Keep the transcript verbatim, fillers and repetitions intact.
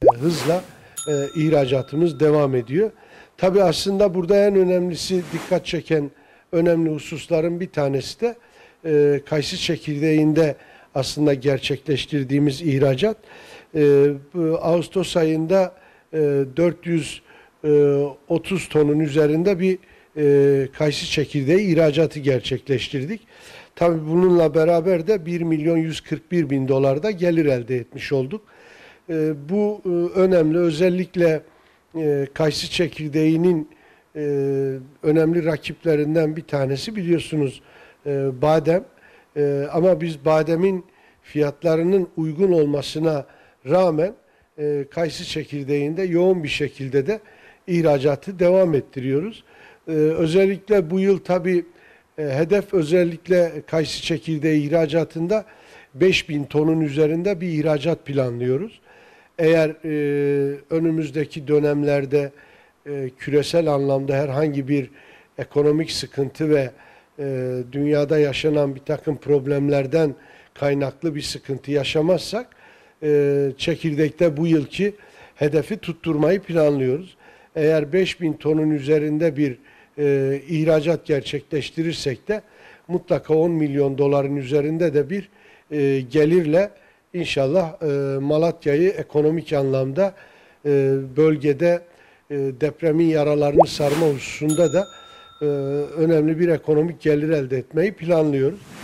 hızla e, ihracatımız devam ediyor. Tabii aslında burada en önemlisi, dikkat çeken önemli hususların bir tanesi de e, kayısı çekirdeğinde aslında gerçekleştirdiğimiz ihracat. E, bu Ağustos ayında e, dört yüz otuz tonun üzerinde bir e, kayısı çekirdeği ihracatı gerçekleştirdik. Tabii bununla beraber de bir milyon yüz kırk bir bin dolarda gelir elde etmiş olduk. E, bu e, önemli. Özellikle e, kayısı çekirdeğinin e, önemli rakiplerinden bir tanesi biliyorsunuz e, badem. E, ama biz bademin fiyatlarının uygun olmasına rağmen e, kayısı çekirdeğinde yoğun bir şekilde de ihracatı devam ettiriyoruz. E, özellikle bu yıl tabii e, hedef özellikle kayısı çekirdeği ihracatında beş bin tonun üzerinde bir ihracat planlıyoruz. Eğer e, önümüzdeki dönemlerde e, küresel anlamda herhangi bir ekonomik sıkıntı ve e, dünyada yaşanan bir takım problemlerden kaynaklı bir sıkıntı yaşamazsak e, çekirdekte bu yılki hedefi tutturmayı planlıyoruz. Eğer beş bin tonun üzerinde bir e, ihracat gerçekleştirirsek de mutlaka on milyon doların üzerinde de bir e, gelirle İnşallah e, Malatya'yı ekonomik anlamda e, bölgede e, depremin yaralarını sarma hususunda da e, önemli bir ekonomik gelir elde etmeyi planlıyoruz.